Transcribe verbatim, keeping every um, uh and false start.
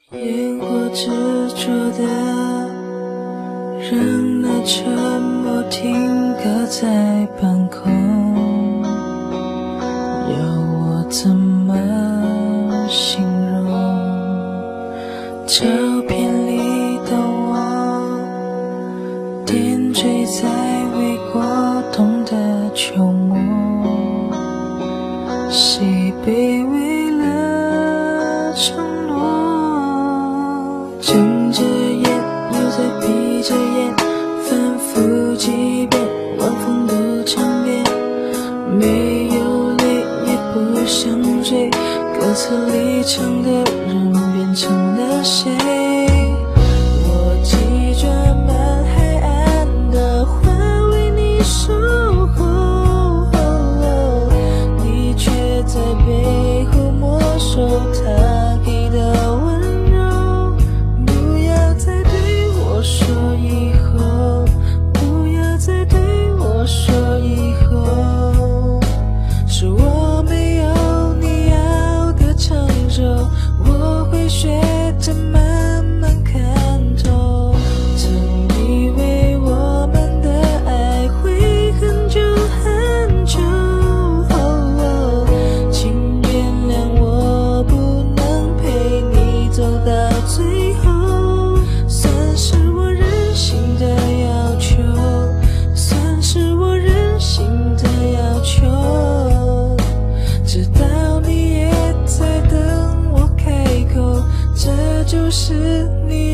烟火执着的让那沉默停格在半空，要我怎么形容？照片里的我点缀在未过冬的秋末，谁卑微了承诺？睁着眼又在闭着眼，反复几遍，晚风的场面，没有泪也不想追，歌词里唱的人变成了谁？我骑着满海岸的花为你守候，你却在背后没收他给的温柔。不要再对我说以后，不要再对我说以后，是我没有你要的成熟，我会学着慢慢看透。曾以为我们的爱会很久很久，请原谅我不能陪你走到最后，算是我任性的要求，算是我任性的要求，知道你也在等我开口，这就是你